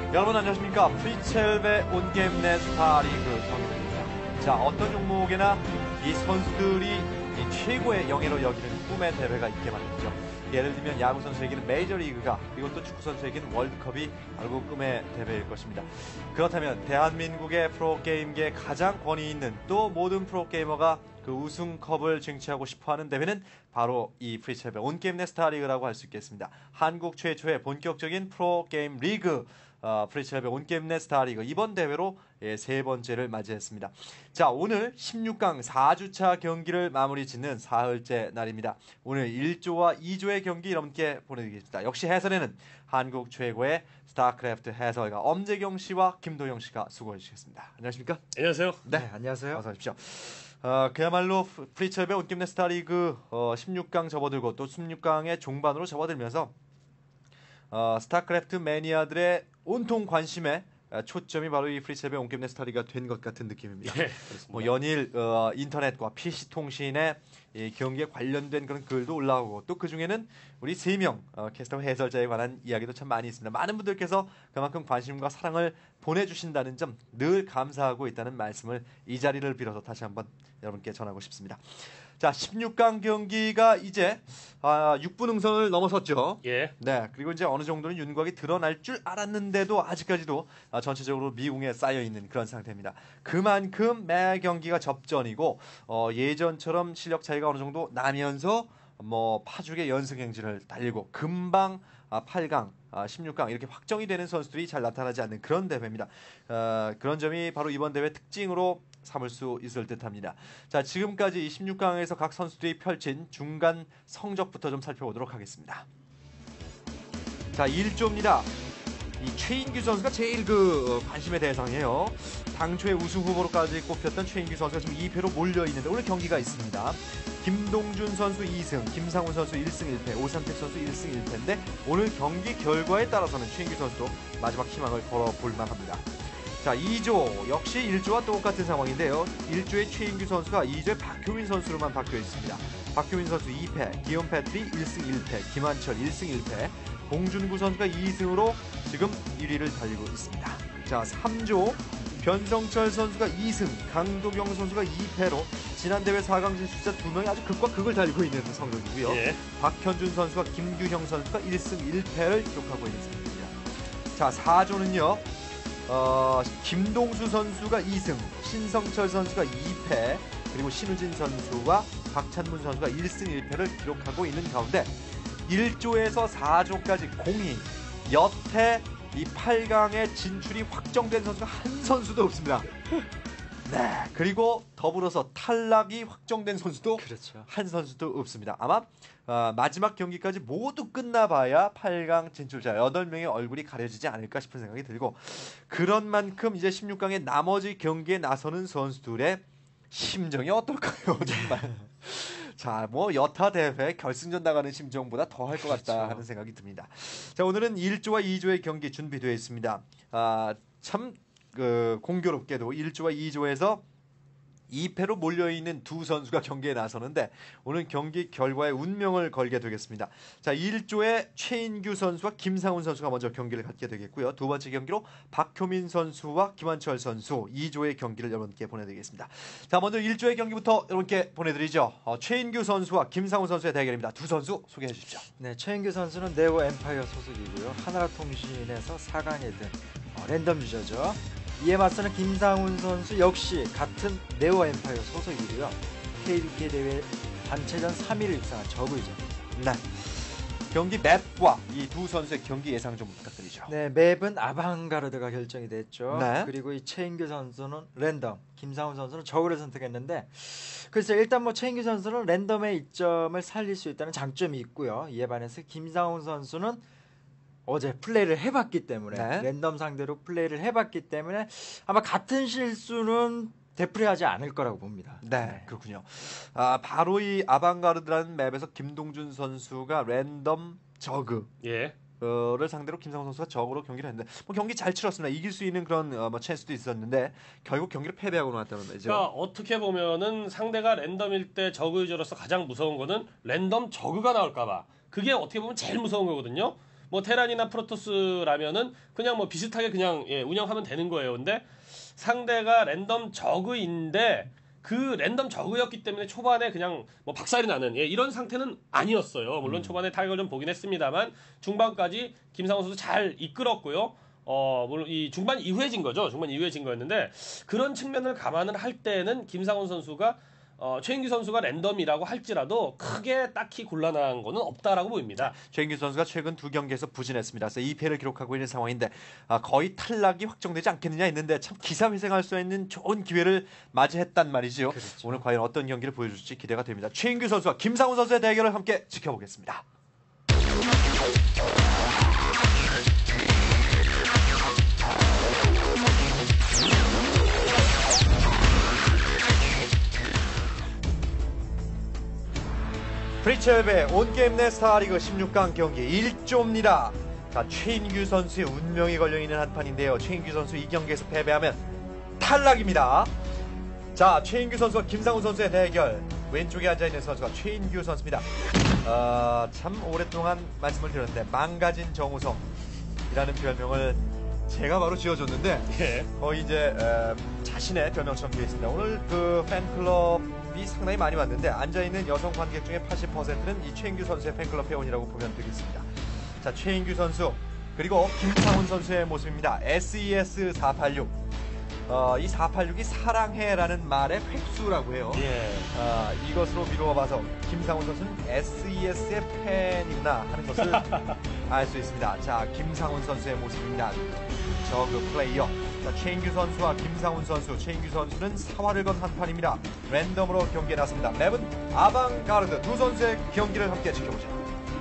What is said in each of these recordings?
여러분 안녕하십니까? 프리첼베 온게임넷 스타리그 정입니다. 자, 어떤 종목에나 이 선수들이 이 최고의 영예로 여기는 꿈의 대회가 있게 만들죠. 예를 들면 야구 선수에게는 메이저리그가, 그리고 또 축구 선수에게는 월드컵이 바로 꿈의 대회일 것입니다. 그렇다면 대한민국의 프로게임계에 가장 권위 있는, 또 모든 프로게이머가 그 우승컵을 쟁취하고 싶어하는 대회는 바로 이 프리첼베 온게임넷 스타리그라고 할 수 있겠습니다. 한국 최초의 본격적인 프로게임 리그, 프리첼베 온게임넷 스타리그 이번 대회로 세 번째를 맞이했습니다. 자, 오늘 16강 4주차 경기를 마무리 짓는 사흘째 날입니다. 오늘 1조와 2조의 경기 여러분께 보내드리겠습니다. 역시 해설에는 한국 최고의 스타크래프트 해설가 엄재경 씨와 김도영 씨가 수고해 주시겠습니다. 안녕하십니까? 안녕하세요. 네, 안녕하세요. 어서 오십시오. 그야말로 프리첼베 온게임넷 스타리그 16강 접어들고 또 16강의 종반으로 접어들면서 스타크래프트 매니아들의 온통 관심에 초점이 바로 이 프리첼베 온게임넷 스타리그가 된 것 같은 느낌입니다. 네, 뭐 연일 인터넷과 PC 통신에 이 경기에 관련된 그런 글도 올라오고, 또 그 중에는 우리 3명 캐스터 해설자에 관한 이야기도 참 많이 있습니다. 많은 분들께서 그만큼 관심과 사랑을 보내주신다는 점 늘 감사하고 있다는 말씀을 이 자리를 빌어서 다시 한번 여러분께 전하고 싶습니다. 자, 16강 경기가 이제 6분 응선을 넘어섰죠. 예. 네, 그리고 이제 어느 정도는 윤곽이 드러날 줄 알았는데도 아직까지도 전체적으로 미궁에 쌓여 있는 그런 상태입니다. 그만큼 매 경기가 접전이고 예전처럼 실력 차이가 어느 정도 나면서 뭐 파죽의 연승 행진을 달리고 금방 8강, 16강 이렇게 확정이 되는 선수들이 잘 나타나지 않는 그런 대회입니다. 그런 점이 바로 이번 대회 특징으로 삼을 수 있을 듯합니다. 자, 지금까지 이 16강에서 각 선수들이 펼친 중간 성적부터 좀 살펴보도록 하겠습니다. 자, 1조입니다. 이 최인규 선수가 제일 관심의 대상이에요. 당초에 우승 후보로까지 꼽혔던 최인규 선수가 지금 2패로 몰려있는데 오늘 경기가 있습니다. 김동준 선수 2승, 김상훈 선수 1승 1패, 오산택 선수 1승 1패인데 오늘 경기 결과에 따라서는 최인규 선수도 마지막 희망을 걸어볼 만합니다. 자, 2조 역시 1조와 똑같은 상황인데요. 1조의 최인규 선수가 2조의 박효민 선수로만 바뀌어 있습니다. 박효민 선수 2패, 기욤 패트리 1승 1패, 김한철 1승 1패, 봉준구 선수가 2승으로 지금 1위를 달리고 있습니다. 자, 3조 변성철 선수가 2승, 강도경 선수가 2패로 지난 대회 4강 진출자 2명이 아주 극과 극을 달리고 있는 성적이고요. 예. 박현준 선수와 김규형 선수가 1승 1패를 기록하고 있는 상태입니다. 자, 4조는요. 김동수 선수가 2승, 신성철 선수가 2패, 그리고 신우진 선수와 박찬문 선수가 1승 1패를 기록하고 있는 가운데 1조에서 4조까지 공이 여태 이 8강에 진출이 확정된 선수가 한 선수도 없습니다. 네, 그리고 더불어서 탈락이 확정된 선수도 그렇죠. 한 선수도 없습니다. 아마 마지막 경기까지 모두 끝나봐야 8강 진출자 8명의 얼굴이 가려지지 않을까 싶은 생각이 들고, 그런 만큼 이제 16강의 나머지 경기에 나서는 선수들의 심정이 어떨까요? 정말. 자, 뭐 여타 대회 결승전 나가는 심정보다 더 할 것 같다 그렇죠. 하는 생각이 듭니다. 자, 오늘은 1조와 2조의 경기 준비되어 있습니다. 참 공교롭게도 1조와 2조에서 2패로 몰려있는 두 선수가 경기에 나서는데 오늘 경기 결과에 운명을 걸게 되겠습니다. 자, 1조의 최인규 선수와 김상훈 선수가 먼저 경기를 갖게 되겠고요. 두 번째 경기로 박효민 선수와 김한철 선수 2조의 경기를 여러분께 보내드리겠습니다. 자, 먼저 1조의 경기부터 여러분께 보내드리죠. 최인규 선수와 김상훈 선수의 대결입니다. 두 선수 소개해 주십시오. 네, 최인규 선수는 네오 엠파이어 소속이고요. 하나라통신에서 4강에 든 랜덤 유저죠. 이에 맞서는 김상훈 선수 역시 같은 네오 엠파이어 소속이고요. KBK 대회 단체전 3위를 입상한 저그이죠. 네. 경기 맵과 이 두 선수의 경기 예상 좀 부탁드리죠. 네, 맵은 아방가르드가 결정이 됐죠. 네. 그리고 이 최인규 선수는 랜덤, 김상훈 선수는 저그를 선택했는데, 글쎄 일단 뭐 최인규 선수는 랜덤의 이점을 살릴 수 있다는 장점이 있고요. 이에 반해서 김상훈 선수는 어제 플레이를 해봤기 때문에 네. 랜덤 상대로 플레이를 해봤기 때문에 아마 같은 실수는 되풀이하지 않을 거라고 봅니다. 네, 그렇군요. 바로 이 아방가르드라는 맵에서 김동준 선수가 랜덤 저그 예. 를 상대로 김상훈 선수가 적으로 경기를 했는데 뭐 경기 잘 치렀습니다. 이길 수 있는 그런 뭐 찬스도 있었는데 결국 경기를 패배하고 나왔다는 거죠. 그러니까 어떻게 보면은 상대가 랜덤일 때 저그 유저로서 가장 무서운 거는 랜덤 저그가 나올까봐. 그게 어떻게 보면 제일 무서운 거거든요. 뭐 테란이나 프로토스라면은 그냥 뭐 비슷하게 그냥 운영하면 되는 거예요. 근데 상대가 랜덤 저그인데 그 랜덤 저그였기 때문에 초반에 그냥 뭐 박살이 나는 이런 상태는 아니었어요. 물론 초반에 타격을 좀 보긴 했습니다만 중반까지 김상훈 선수 잘 이끌었고요. 물론 이 중반 이후에 진 거죠. 중반 이후에 진 거였는데 그런 측면을 감안을 할 때는 김상훈 선수가 최인규 선수가 랜덤이라고 할지라도 크게 딱히 곤란한 거는 없다라고 보입니다. 최인규 선수가 최근 2경기에서 부진했습니다. 그래서 2패를 기록하고 있는 상황인데 거의 탈락이 확정되지 않겠느냐 했는데 참 기사회생할 수 있는 좋은 기회를 맞이했단 말이지요. 그렇죠. 오늘 과연 어떤 경기를 보여줄지 기대가 됩니다. 최인규 선수와 김상훈 선수의 대결을 함께 지켜보겠습니다. 프리첼베 온게임 내 스타리그 16강 경기 1조입니다. 자, 최인규 선수의 운명이 걸려있는 한판인데요. 최인규 선수 이 경기에서 패배하면 탈락입니다. 자, 최인규 선수와 김상훈 선수의 대결. 왼쪽에 앉아있는 선수가 최인규 선수입니다. 참 오랫동안 말씀을 드렸는데 망가진 정우성이라는 별명을 제가 바로 지어줬는데 거의 이제 자신의 별명처럼 되어 있습니다. 오늘 그 팬클럽이 상당히 많이 왔는데 앉아있는 여성 관객 중에 80%는 이 최인규 선수의 팬클럽 회원이라고 보면 되겠습니다. 자, 최인규 선수 그리고 김상훈 선수의 모습입니다. SES 486. 이 486이 사랑해라는 말의 획수라고 해요. 이것으로 미루어봐서 김상훈 선수는 SES의 팬이구나 하는 것을 알 수 있습니다. 자, 김상훈 선수의 모습입니다. 저그 플레이어. 자, 최인규 선수와 김상훈 선수. 최인규 선수는 사활을 건 한판입니다. 랜덤으로 경기에 나섭니다. 맵은 아방가르드. 두 선수의 경기를 함께 지켜보죠.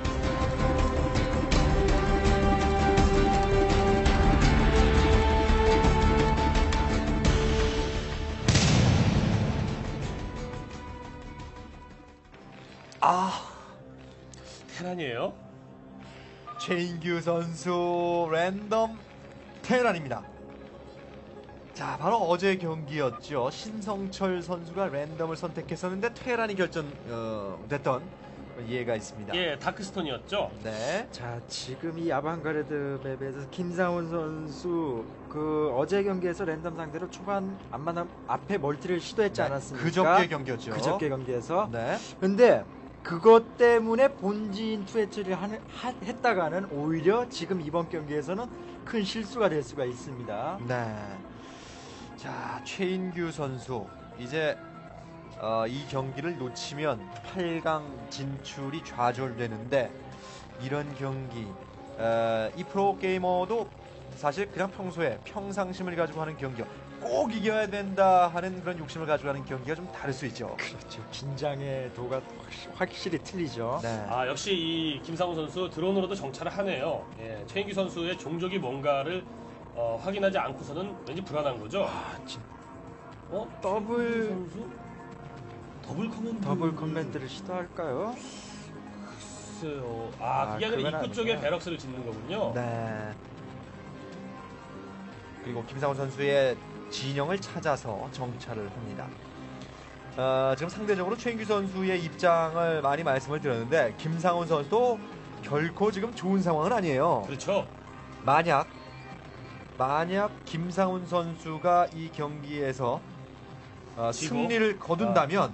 테란이에요. 최인규 선수 랜덤 테란입니다. 자, 바로 어제 경기였죠. 신성철 선수가 랜덤을 선택했었는데 테란이 결정됐던 이해가 있습니다. 다크스톤이었죠. 네. 자, 지금 이 아방가르드 맵에서 김상훈 선수 그 어제 경기에서 랜덤 상대로 초반 앞마당 앞에 멀티를 시도했지 않았습니까? 그저께 경기였죠. 그저께 경기에서. 네. 근데 그것 때문에 본진 투해치를 했다가는 오히려 지금 이번 경기에서는 큰 실수가 될 수가 있습니다. 네. 자, 최인규 선수 이제 이 경기를 놓치면 8강 진출이 좌절되는데 이런 경기 이 프로게이머도 사실 그냥 평소에 평상심을 가지고 하는 경기요. 꼭 이겨야 된다 하는 그런 욕심을 가지고 하는 경기가 좀 다를 수 있죠. 그렇죠. 긴장의 도가 확실히 틀리죠. 네. 역시 이 김상훈 선수 드론으로도 정찰을 하네요. 최인규 선수의 종족이 뭔가를 확인하지 않고서는 왠지 불안한 거죠. 더블 선수? 더블 더블 커맨드를 시도할까요? 글쎄요. 그게 아니라 그건 입구 쪽에 아니구나. 배럭스를 짓는 거군요. 네. 그리고 김상훈 선수의 진영을 찾아서 정찰을 합니다. 지금 상대적으로 최인규 선수의 입장을 많이 말씀을 드렸는데 김상훈 선수도 결코 지금 좋은 상황은 아니에요. 그렇죠. 만약 김상훈 선수가 이 경기에서 승리를 거둔다면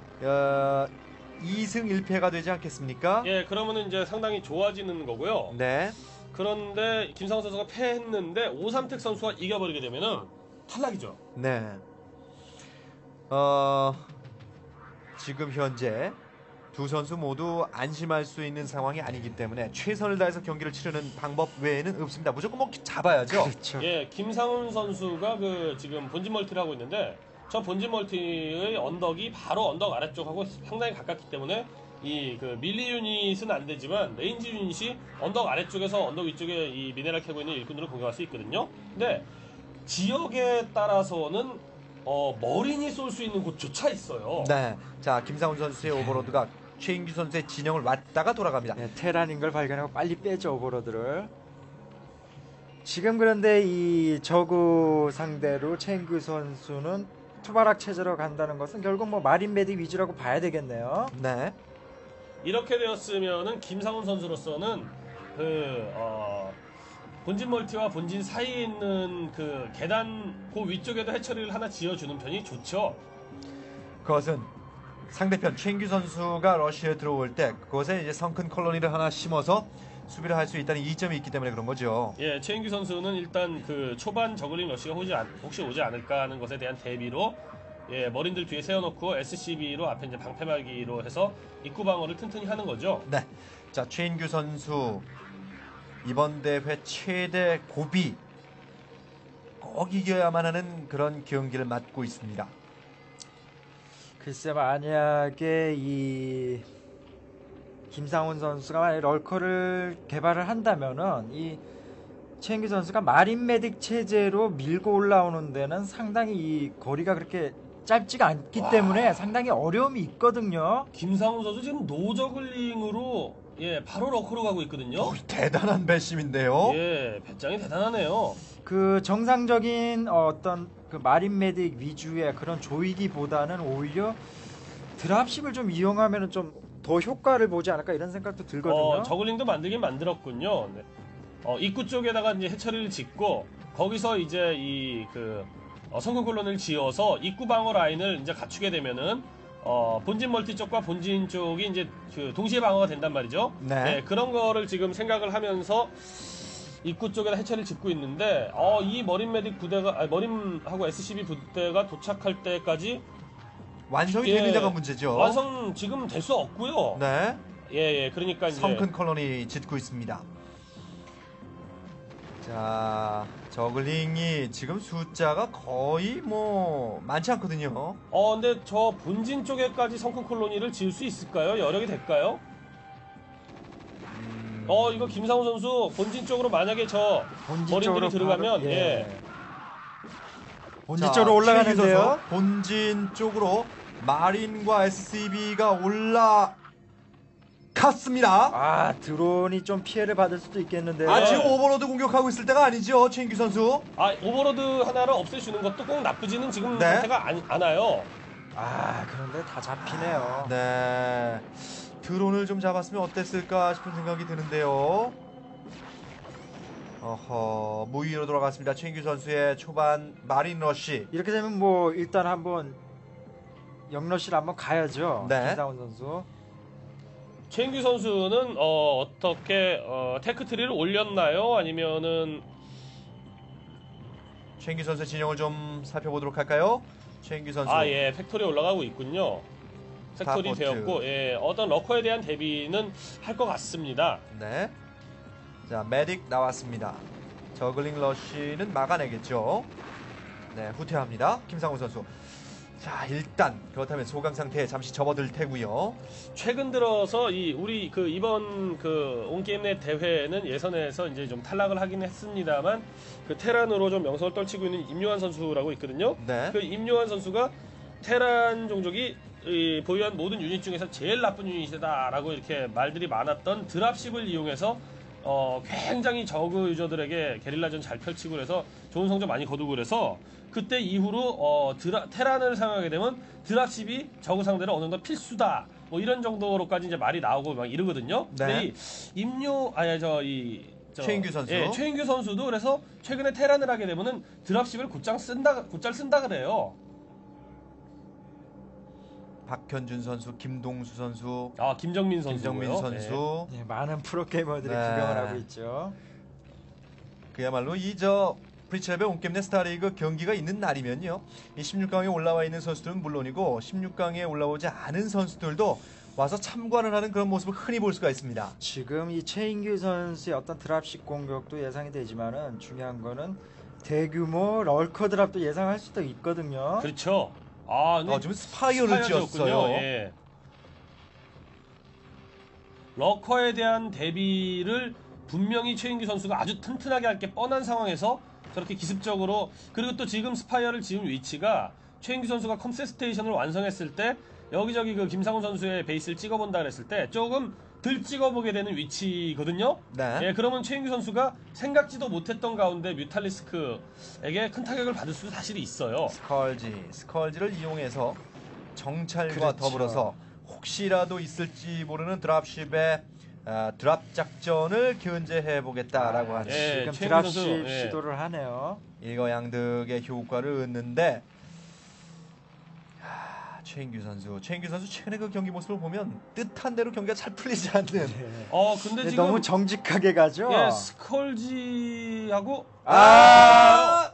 2승 1패가 되지 않겠습니까? 그러면은 이제 상당히 좋아지는 거고요. 네. 그런데 김상훈 선수가 패했는데 오삼택 선수가 이겨버리게 되면은 탈락이죠. 네. 지금 현재 두 선수 모두 안심할 수 있는 상황이 아니기 때문에 최선을 다해서 경기를 치르는 방법 외에는 없습니다. 무조건 뭐 잡아야죠. 그렇죠. 김상훈 선수가 지금 본진 멀티를 하고 있는데 저 본진 멀티의 언덕이 바로 언덕 아래쪽하고 상당히 가깝기 때문에 그 밀리 유닛은 안 되지만 레인지 유닛이 언덕 아래쪽에서 언덕 위쪽에 이 미네랄 캐고 있는 일꾼들을 공격할 수 있거든요. 근데 지역에 따라서는 머린이 쏠 수 있는 곳조차 있어요. 네. 자, 김상훈 선수의 오버로드가 최인규 선수의 진영을 왔다가 돌아갑니다. 네, 테란인 걸 발견하고 빨리 빼죠, 오버로드를. 지금 그런데 이 저그 상대로 최인규 선수는 투바락 체제로 간다는 것은 결국 뭐 마린 메딕 위주라고 봐야 되겠네요. 네. 이렇게 되었으면은 김상훈 선수로서는 본진 멀티와 본진 사이에 있는 그 계단 그 위쪽에도 해처리를 하나 지어주는 편이 좋죠. 그것은 상대편 최인규 선수가 러시에 들어올 때 그것에 이제 성큰 콜로니를 하나 심어서 수비를 할 수 있다는 이점이 있기 때문에 그런 거죠. 예, 최인규 선수는 일단 그 초반 저글링 러시가 혹시 오지 않을까 하는 것에 대한 대비로 예, 머린들 뒤에 세워놓고 SCB로 앞에 이제 방패막이로 해서 입구 방어를 튼튼히 하는 거죠. 네. 자, 최인규 선수 이번 대회 최대 고비 꼭 이겨야만 하는 그런 경기를 맞고 있습니다. 글쎄 만약에 이 김상훈 선수가 만약에 럴커를 개발을 한다면은 이 최인규 선수가 마린 메딕 체제로 밀고 올라오는 데는 상당히 이 거리가 그렇게 짧지가 않기 때문에 상당히 어려움이 있거든요. 김상훈 선수 지금 노저글링으로 예, 바로 러커로 가고 있거든요. 대단한 배심인데요. 예, 배짱이 대단하네요. 그 정상적인 어떤 그 마린 메딕 위주의 그런 조이기보다는 오히려 드랍십을 좀 이용하면 좀 더 효과를 보지 않을까 이런 생각도 들거든요. 저글링도 만들긴 만들었군요. 네. 입구 쪽에다가 이제 해처리를 짓고 거기서 이제 이 성큰 콜론을 지어서 입구 방어 라인을 이제 갖추게 되면은 본진 멀티 쪽과 본진 쪽이 이제 그 동시에 방어가 된단 말이죠. 네. 그런 거를 지금 생각을 하면서 입구 쪽에다 해처리를 짓고 있는데 이 머린 메딕 부대가 머린하고 SCB 부대가 도착할 때까지 완성이 예, 되느냐가 문제죠. 완성 지금 될 수 없고요. 네. 예, 그러니까 이제 성큰 콜로니 짓고 있습니다. 자, 저글링이 지금 숫자가 거의 뭐 많지 않거든요. 근데 저 본진 쪽에까지 성큰 콜로니를 지을 수 있을까요? 여력이 될까요? 이거 김상우 선수 본진 쪽으로 만약에 저 본진 머린들이 쪽으로 들어가면 바로, 예. 본진 자, 쪽으로 최인규 올라가는데요. 선수, 본진 쪽으로 마린과 SCB가 올라갔습니다. 아 드론이 좀 피해를 받을 수도 있겠는데요. 지금 오버로드 공격하고 있을 때가 아니죠, 최인규 선수. 오버로드 하나를 없애주는 것도 꼭 나쁘지는 지금 네. 상태가 않아요. 그런데 다 잡히네요. 네. 드론을 좀 잡았으면 어땠을까 싶은 생각이 드는데요. 무위로 돌아갔습니다. 최인규 선수의 초반 마린 러쉬. 이렇게 되면 뭐 일단 한번 영러시를 한번 가야죠. 네. 김상훈 선수. 최인규 선수는 어떻게 테크트리를 올렸나요? 아니면은 최인규 선수의 진영을 좀 살펴보도록 할까요? 최인규 선수. 예, 팩토리 올라가고 있군요. 팩토리 스타포트. 되었고 어떤 러커에 대한 대비는 할 것 같습니다. 네. 자, 메딕 나왔습니다. 저글링 러쉬는 막아내겠죠. 네, 후퇴합니다. 김상훈 선수. 자, 일단 그렇다면 소강 상태에 잠시 접어들 테고요. 최근 들어서 우리 이번 온게임넷 대회는 예선에서 이제 좀 탈락을 하긴 했습니다만 그 테란으로 좀 명성을 떨치고 있는 임요한 선수라고 있거든요. 네. 그 임요한 선수가 테란 종족이 보유한 모든 유닛 중에서 제일 나쁜 유닛이다라고 이렇게 말들이 많았던 드랍십을 이용해서 굉장히 저그 유저들에게 게릴라전 잘 펼치고 그래서 좋은 성적 많이 거두고 그래서 그때 이후로 테란을 사용하게 되면 드랍십이 저그 상대로 어느 정도 필수다 뭐 이런 정도로까지 이제 말이 나오고 막 이러거든요. 네. 근데 최인규 선수. 예, 최인규 선수도 그래서 최근에 테란을 하게 되면은 드랍십을 곧잘 쓴다 그래요. 박현준 선수, 김동수 선수, 김정민 선수. 김정민 선수. 네, 많은 프로게이머들이 네. 구경을 하고 있죠. 그야말로 프리첼베 온게임넷 스타리그 경기가 있는 날이면요. 이 16강에 올라와 있는 선수들은 물론이고 16강에 올라오지 않은 선수들도 와서 참관을 하는 그런 모습을 흔히 볼 수가 있습니다. 지금 이 최인규 선수의 어떤 드랍식 공격도 예상이 되지만은 중요한 거는 대규모 럴커 드랍도 예상할 수도 있거든요. 그렇죠. 근데 지금 스파이어를 지었어요. 예. 러커에 대한 대비를 분명히 최인규 선수가 아주 튼튼하게 할 게 뻔한 상황에서 저렇게 기습적으로 그리고 또 지금 스파이어를 지은 위치가 최인규 선수가 컴셋 스테이션을 완성했을 때 여기저기 김상훈 선수의 베이스를 찍어본다 그랬을 때 조금 덜 찍어보게 되는 위치거든요. 네. 예, 그러면 최인규 선수가 생각지도 못했던 가운데 뮤탈리스크에게 큰 타격을 받을 수도 사실이 있어요. 스컬지를 이용해서 정찰과 그렇죠. 더불어서 혹시라도 있을지 모르는 드랍십의 드랍 작전을 견제해 보겠다라고 하는 예, 지금 최인규 드랍십 선수, 예. 시도를 하네요. 일거양득의 효과를 얻는데 최인규 선수 최근에 그 경기 모습을 보면 뜻한 대로 경기가 잘 풀리지 않는 근데 근데 지금 너무 정직하게 가죠. 예, 스컬지하고 아!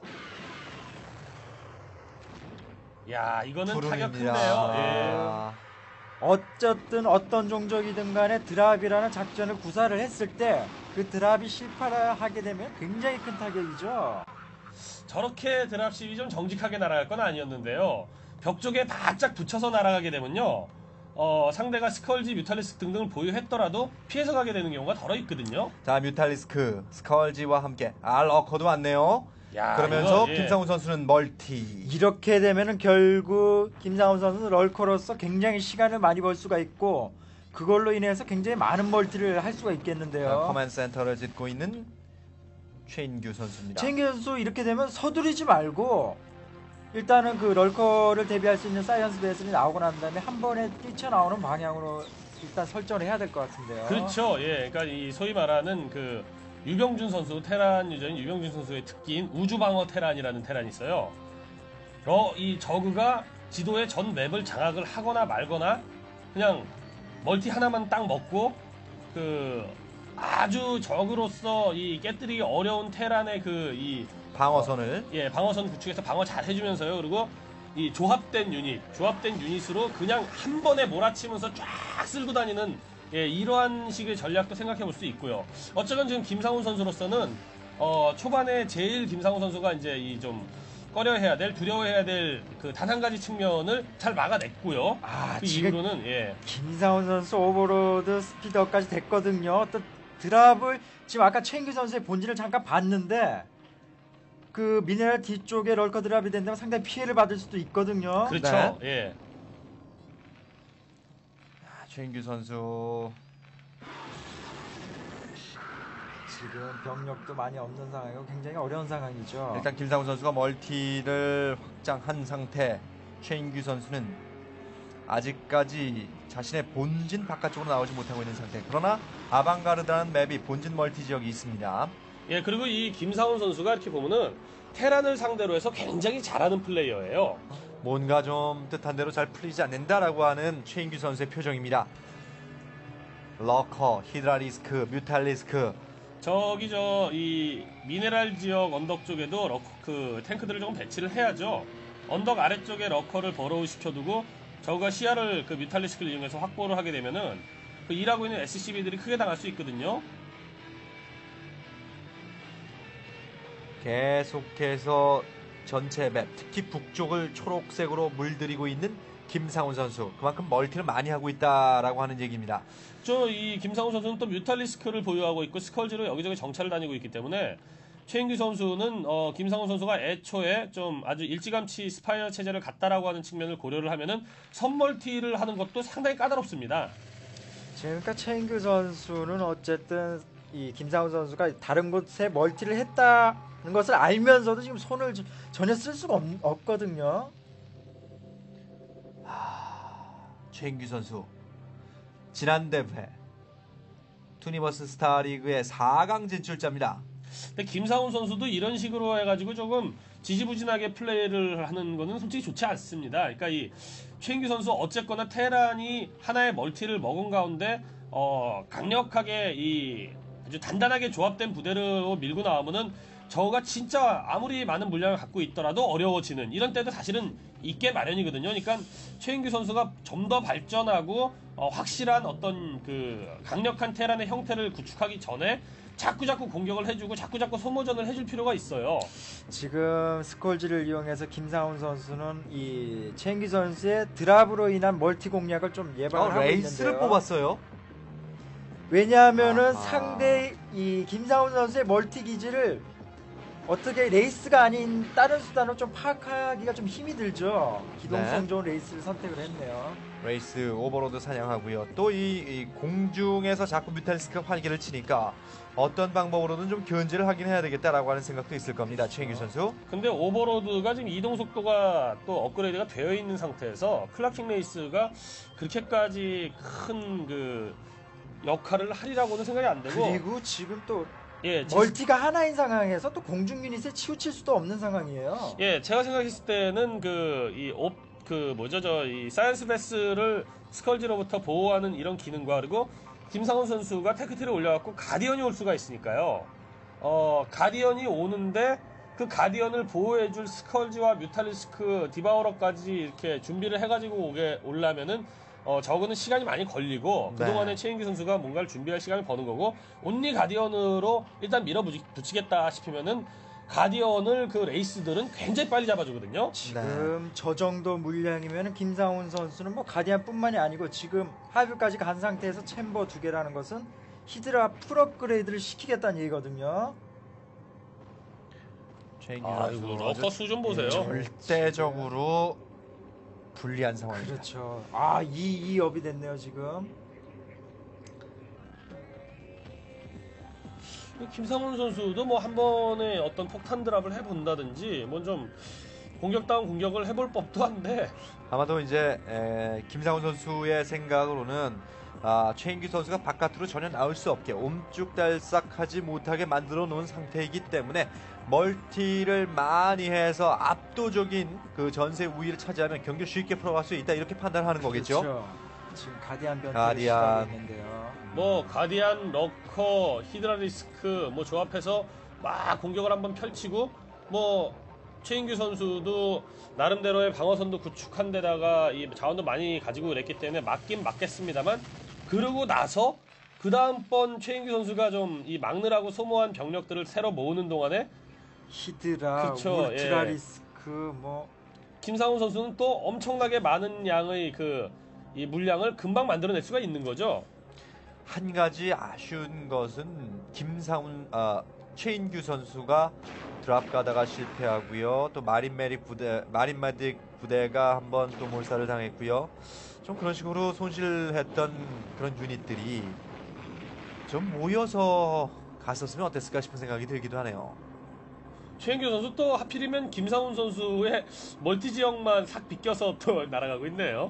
야, 이거는 타격 불운입니다. 큰데요. 예. 어쨌든 어떤 종족이든 간에 드랍이라는 작전을 구사를 했을 때 그 드랍이 실패하게 되면 굉장히 큰 타격이죠. 저렇게 드랍십이 좀 정직하게 날아갈 건 아니었는데요. 벽 쪽에 바짝 붙여서 날아가게 되면요. 상대가 스컬지, 뮤탈리스크 등등을 보유했더라도 피해서 가게 되는 경우가 덜어 있거든요. 자 뮤탈리스크 스컬지와 함께 알어커도 왔네요. 야, 그러면서 이거, 예. 김상훈 선수는 멀티. 이렇게 되면은 결국 김상훈 선수는 럴커로서 굉장히 시간을 많이 벌 수가 있고 그걸로 인해서 굉장히 많은 멀티를 할 수가 있겠는데요. 커맨드 센터를 짓고 있는 최인규 선수입니다. 최인규 선수 이렇게 되면 서두르지 말고 일단은 그 럴커를 대비할 수 있는 사이언스 베슬이 나오고 난 다음에 한 번에 뛰쳐나오는 방향으로 일단 설정을 해야 될 것 같은데요. 그렇죠. 예. 그러니까 이 소위 말하는 그 유병준 선수, 테란 유저인 유병준 선수의 특기인 우주방어 테란이라는 테란이 있어요. 이 저그가 지도의 전 맵을 장악을 하거나 말거나 그냥 멀티 하나만 딱 먹고 그 아주 적으로서 이 깨뜨리기 어려운 테란의 방어선을 방어선 구축해서 방어 잘 해주면서요. 그리고 이 조합된 유닛으로 그냥 한 번에 몰아치면서 쫙 쓸고 다니는 이러한 식의 전략도 생각해 볼 수 있고요. 어쨌건 지금 김상훈 선수로서는 초반에 제일 김상훈 선수가 이제 이 좀 꺼려해야 될, 두려워해야 될 그 단 한 가지 측면을 잘 막아냈고요. 그 지금 이후로는 김상훈 선수 오버로드 스피드업까지 됐거든요. 또 드랍을 지금 아까 최인규 선수의 본질을 잠깐 봤는데 그 미네랄 뒤쪽에 럴커 드랍이 된다면 상당히 피해를 받을 수도 있거든요. 그렇죠. 네. 예. 최인규 선수 지금 병력도 많이 없는 상황이고 굉장히 어려운 상황이죠. 일단 김상훈 선수가 멀티를 확장한 상태. 최인규 선수는 아직까지 자신의 본진 바깥쪽으로 나오지 못하고 있는 상태. 그러나 아방가르드라는 맵이 본진 멀티 지역이 있습니다. 예, 그리고 이 김상훈 선수가 이렇게 보면은 테란을 상대로 해서 굉장히 잘하는 플레이어예요. 뭔가 좀 뜻한 대로 잘 풀리지 않는다라고 하는 최인규 선수의 표정입니다. 러커, 히드라리스크, 뮤탈리스크. 이 미네랄 지역 언덕 쪽에도 그 탱크들을 조금 배치를 해야죠. 언덕 아래쪽에 러커를 버로우 시켜두고 저가 시야를 그 뮤탈리스크를 이용해서 확보를 하게 되면은 그 일하고 있는 SCB들이 크게 당할 수 있거든요. 계속해서 전체 맵, 특히 북쪽을 초록색으로 물들이고 있는 김상훈 선수. 그만큼 멀티를 많이 하고 있다라고 하는 얘기입니다. 이 김상훈 선수는 또 뮤탈리스크를 보유하고 있고 스컬지로 여기저기 정찰을 다니고 있기 때문에 최인규 선수는 김상훈 선수가 애초에 좀 아주 일찌감치 스파이어 체제를 갖다라고 하는 측면을 고려를 하면은 선멀티를 하는 것도 상당히 까다롭습니다. 그러니까 최인규 선수는 어쨌든 이 김상훈 선수가 다른 곳에 멀티를 했다는 것을 알면서도 지금 손을 전혀 쓸 수가 없거든요. 최인규 선수 지난 대회 투니버스 스타리그의 4강 진출자입니다. 근데 김상훈 선수도 이런 식으로 해가지고 조금 지지부진하게 플레이를 하는 거는 솔직히 좋지 않습니다. 그러니까 이 최인규 선수 어쨌거나 테란이 하나의 멀티를 먹은 가운데 강력하게 아주 단단하게 조합된 부대로 밀고 나오면은 저가 진짜 아무리 많은 물량을 갖고 있더라도 어려워지는 이런 때도 사실은 있게 마련이거든요. 그러니까 최인규 선수가 좀 더 발전하고 확실한 어떤 그 강력한 테란의 형태를 구축하기 전에 자꾸자꾸 공격을 해주고 자꾸자꾸 소모전을 해줄 필요가 있어요. 지금 스콜지를 이용해서 김상훈 선수는 이 최인규 선수의 드랍으로 인한 멀티 공략을 좀 예방을 하고 레이스를 있는데요. 뽑았어요. 왜냐하면은 상대 이 김상훈 선수의 멀티 기지를 어떻게 레이스가 아닌 다른 수단으로 좀 파악하기가 좀 힘이 들죠. 기동성 네. 좋은 레이스를 선택을 했네요. 레이스 오버로드 사냥하고요. 또 이 공중에서 자꾸 뮤탈리스크 활기를 치니까 어떤 방법으로든 좀 견제를 하긴 해야 되겠다라고 하는 생각도 있을 겁니다. 최인규 선수. 근데 오버로드가 지금 이동 속도가 또 업그레이드가 되어 있는 상태에서 클라킹 레이스가 그렇게까지 큰 역할을 하리라고는 생각이 안 되고 그리고 지금 또 예, 멀티가 하나인 상황에서 또 공중 유닛에 치우칠 수도 없는 상황이에요. 예, 제가 생각했을 때는 이 사이언스 베스를 스컬지로부터 보호하는 이런 기능과 그리고 김상훈 선수가 테크트를 올려갖고 가디언이 올 수가 있으니까요. 가디언이 오는데 그 가디언을 보호해줄 스컬지와 뮤탈리스크, 디바우러까지 이렇게 준비를 해가지고 올라면은 저거는 시간이 많이 걸리고 네. 그동안에 최인기 선수가 뭔가를 준비할 시간을 버는 거고 온리 가디언으로 일단 밀어붙이겠다 싶으면은 가디언을 그 레이스들은 굉장히 빨리 잡아주거든요. 지금 저 정도 물량이면 김상훈 선수는 뭐 가디안뿐만이 아니고 지금 하이브까지 간 상태에서 챔버 2개라는 것은 히드라 풀업그레이드를 시키겠다는 얘기거든요. 최인규 아이고 선수 러커 수 좀 보세요. 절대적으로 불리한 상황입니다. 그렇죠. 이 업이 됐네요 지금. 김상훈 선수도 뭐 한 번에 어떤 폭탄 드랍을 해본다든지 뭐 좀 공격다운 공격을 해볼 법도 한데 아마도 이제 김상훈 선수의 생각으로는 최인규 선수가 바깥으로 전혀 나올 수 없게 옴쭉달싹하지 못하게 만들어 놓은 상태이기 때문에 멀티를 많이 해서 압도적인 그 전세 우위를 차지하면 경기를 쉽게 풀어갈 수 있다 이렇게 판단하는 거겠죠. 그렇죠. 지금 가디안 변태를 가디안. 시도하겠는데요. 뭐 가디안, 러커, 히드라리스크 뭐 조합해서 막 공격을 한번 펼치고 뭐 최인규 선수도 나름대로의 방어선도 구축한 데다가 이 자원도 많이 가지고 그랬기 때문에 맞긴 맞겠습니다만 그러고 나서 그 다음번 최인규 선수가 좀 이 막느라고 소모한 병력들을 새로 모으는 동안에 히드라, 그쵸, 울트라리스크 뭐 김상훈 선수는 또 엄청나게 많은 양의 이 물량을 금방 만들어낼 수가 있는 거죠. 한 가지 아쉬운 것은 최인규 선수가 드랍 가다가 실패하고요. 또 마린메딕 부대가 한번 또 몰살을 당했고요. 좀 그런 식으로 손실했던 그런 유닛들이 좀 모여서 갔었으면 어땠을까 싶은 생각이 들기도 하네요. 최인규 선수 또 하필이면 김상훈 선수의 멀티 지역만 싹 비껴서 또 날아가고 있네요.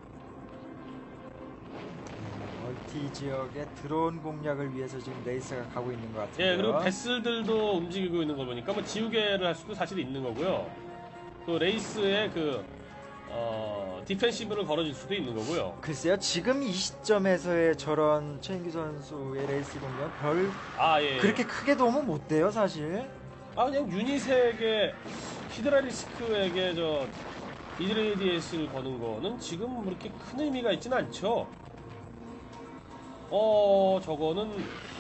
멀티 지역의 드론 공략을 위해서 지금 레이스가 가고 있는 것 같아요. 예, 그리고 베슬들도 움직이고 있는 걸 보니까 뭐 지우개를 할 수도 사실 있는 거고요. 또 레이스의 디펜시브를 걸어줄 수도 있는 거고요. 글쎄요, 지금 이 시점에서의 저런 최인규 선수의 레이스 공략 별 예. 그렇게 크게 도움은 못 돼요, 사실. 그냥 유닛에게 히드라리스크에게 이드레디에스를 거는 거는 지금 그렇게 큰 의미가 있지는 않죠. 저거는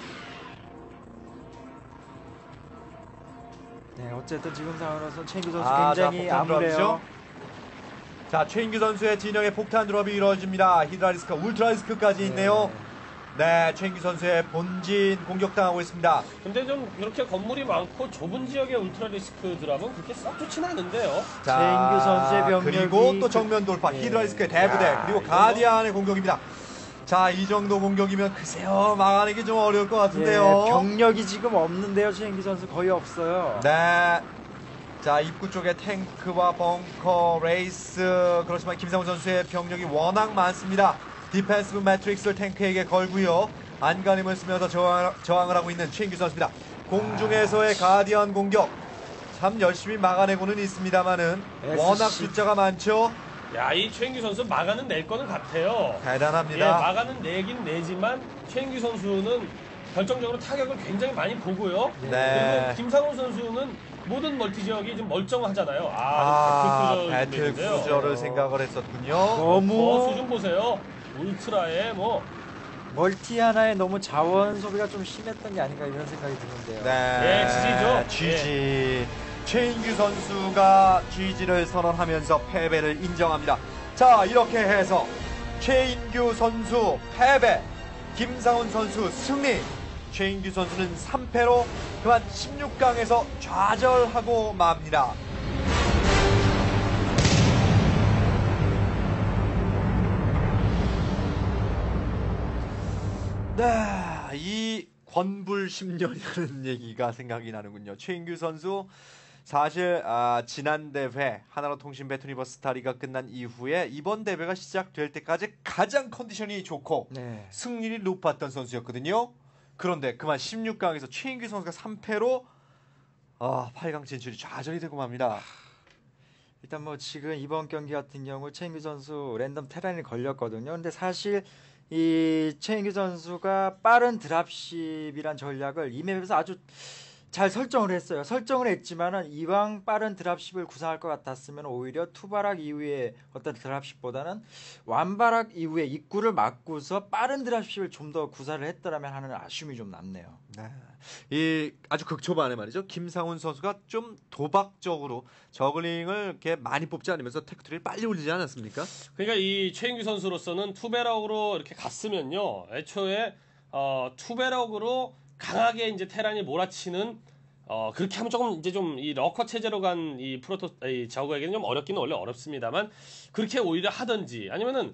네, 어쨌든 지금 상황으로서 최인규 선수 자, 굉장히 폭탄 암울해요. 드랍이죠? 자, 최인규 선수의 진영에 폭탄 드롭이 이루어집니다. 히드라리스크, 울트라리스크까지 있네요. 네, 최인규 선수의 본진 공격당하고 있습니다. 근데 좀 이렇게 건물이 많고 좁은 지역의 울트라리스크 드랍은 그렇게 썩 좋지는 않은데요. 최인규 선수의 병력이 그리고 또 정면 돌파, 예. 히드라리스크의 대부대, 야, 그리고 이거 가디안의 공격입니다. 자, 이 정도 공격이면 글쎄요, 막아내기 좀 어려울 것 같은데요. 예, 병력이 지금 없는데요, 최인규 선수 거의 없어요. 네. 자, 입구 쪽에 탱크와 벙커, 레이스. 그렇지만 김상훈 선수의 병력이 워낙 많습니다. 디펜시브 매트릭스를 탱크에게 걸고요. 안간힘을 쓰면서 저항을 하고 있는 최인규 선수입니다. 공중에서의 가디언 공격. 참 열심히 막아내고는 있습니다만은 워낙 숫자가 많죠. 야, 이 최인규 선수 막아는 낼 거는 같아요. 예, 대단합니다. 막아는 내긴 내지만 최인규 선수는 결정적으로 타격을 굉장히 많이 보고요. 네. 그리고 김상훈 선수는 모든 멀티 지역이 좀 멀쩡하잖아요. 배틀 구조를 생각을 했었군요. 너무 수준 보세요. 울트라에 뭐 멀티 하나에 너무 자원 소비가 좀 심했던 게 아닌가 이런 생각이 드는데요. 네, GG죠. GG. 최인규 선수가 GG를 선언하면서 패배를 인정합니다. 자, 이렇게 해서 최인규 선수 패배, 김상훈 선수 승리. 최인규 선수는 3패로 그만 16강에서 좌절하고 맙니다. 네, 이 권불 10년이라는 얘기가 생각이 나는군요. 최인규 선수 사실 지난 대회 하나로통신 배투니버스 스타리가 끝난 이후에 이번 대회가 시작될 때까지 가장 컨디션이 좋고 네. 승률이 높았던 선수였거든요. 그런데 그만 16강에서 최인규 선수가 3패로 8강 진출이 좌절이 되고 맙니다. 일단 뭐 지금 이번 경기 같은 경우 최인규 선수 랜덤 테란이 걸렸거든요. 근데 사실 이 최인규 선수가 빠른 드랍십이란 전략을 이 맵에서 아주 잘 설정을 했어요. 설정을 했지만은 이왕 빠른 드랍십을 구사할 것 같았으면 오히려 투바락 이후에 어떤 드랍십보다는 완바락 이후에 입구를 막고서 빠른 드랍십을 좀 더 구사를 했더라면 하는 아쉬움이 좀 남네요. 네. 이 아주 극초반에 말이죠. 김상훈 선수가 좀 도박적으로 저글링을 이렇게 많이 뽑지 않으면서 테크트리를 빨리 올리지 않았습니까? 그러니까 이 최인규 선수로서는 투베럭으로 이렇게 갔으면요. 애초에 투베럭으로 강하게 이제 테란이 몰아치는 그렇게 하면 조금 이제 좀 이 러커 체제로 간 이 이 저거에게는 좀 어렵기는 원래 어렵습니다만 그렇게 오히려 하든지 아니면은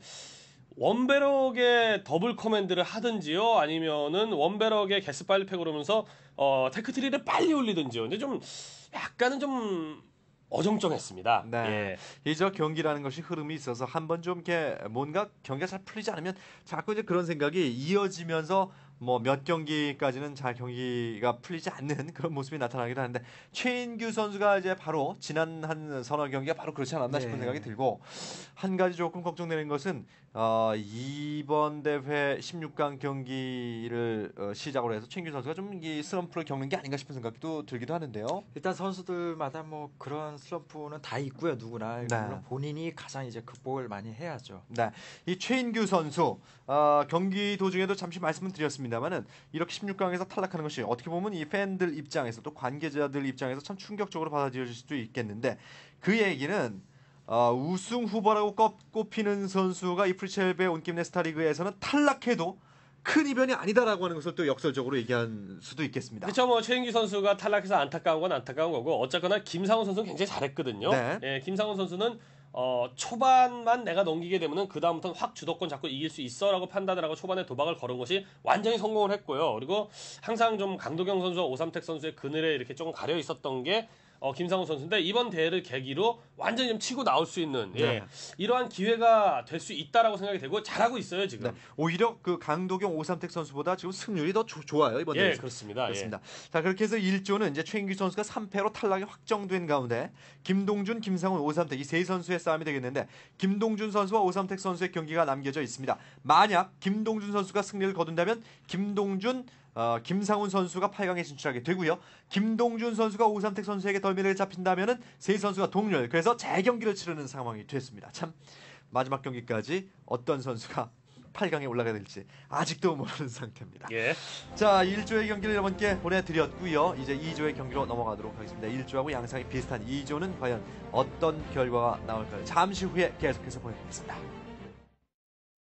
원베럭의 더블 커맨드를 하든지요 아니면은 원베럭의 게스 파일 팩으로 오면서 테크트리를 빨리 올리든지요. 근데 좀 약간은 좀 어정쩡했습니다. 네. 예. 이 저 경기라는 것이 흐름이 있어서 한번 좀 이렇게 뭔가 경기가 잘 풀리지 않으면 자꾸 이제 그런 생각이 이어지면서 뭐 몇 경기까지는 잘 경기가 풀리지 않는 그런 모습이 나타나기도 하는데 최인규 선수가 이제 바로 지난 한 서너 경기가 바로 그렇지 않았나 싶은 네. 생각이 들고 한 가지 조금 걱정되는 것은 이번 대회 16강 경기를 시작으로 해서 최인규 선수가 좀 이 슬럼프를 겪는 게 아닌가 싶은 생각도 들기도 하는데요. 일단 선수들마다 뭐 그런 슬럼프는 다 있고요. 누구나 네. 물론 본인이 가장 이제 극복을 많이 해야죠. 네, 이 최인규 선수 경기 도중에도 잠시 말씀을 드렸습니다만은 이렇게 16강에서 탈락하는 것이 어떻게 보면 이 팬들 입장에서 또 관계자들 입장에서 참 충격적으로 받아들여질 수도 있겠는데 그 얘기는 우승 후보라고 꼽히는 선수가 이 프리첼베 온김네 스타리그에서는 탈락해도 큰 이변이 아니다라고 하는 것을 또 역설적으로 얘기할 수도 있겠습니다. 그렇죠. 뭐 최인규 선수가 탈락해서 안타까운 건 안타까운 거고 어쨌거나 김상훈 선수는 굉장히 잘했거든요. 네. 예, 김상훈 선수는 초반만 내가 넘기게 되면은 그 다음부터는 확 주도권 잡고 이길 수 있어라고 판단을 하고 초반에 도박을 걸은 것이 완전히 성공을 했고요. 그리고 항상 좀 강도경 선수와 오삼택 선수의 그늘에 이렇게 조금 가려 있었던 게 김상훈 선수인데 이번 대회를 계기로 완전히 좀 치고 나올 수 있는 네. 이러한 기회가 될 수 있다라고 생각이 되고 잘하고 있어요 지금. 네, 오히려 그 강도경 오삼택 선수보다 지금 승률이 더 좋아요 이번 예, 대회에서. 그렇습니다. 그렇습니다. 자, 그렇게 해서 1조는 이제 최인규 선수가 3패로 탈락이 확정된 가운데 김동준, 김상훈, 오삼택 이 세 선수의 싸움이 되겠는데 김동준 선수와 오삼택 선수의 경기가 남겨져 있습니다. 만약 김동준 선수가 승리를 거둔다면 김동준, 김상훈 선수가 8강에 진출하게 되고요. 김동준 선수가 오삼택 선수에게 덜미를 잡힌다면은 세 선수가 동률. 그래서 재경기를 치르는 상황이 됐습니다. 참 마지막 경기까지 어떤 선수가 8강에 올라가야 될지 아직도 모르는 상태입니다. 예. 자, 1조의 경기를 여러분께 보내드렸고요. 이제 2조의 경기로 넘어가도록 하겠습니다. 1조하고 양상이 비슷한 2조는 과연 어떤 결과가 나올까요? 잠시 후에 계속해서 보내드리겠습니다.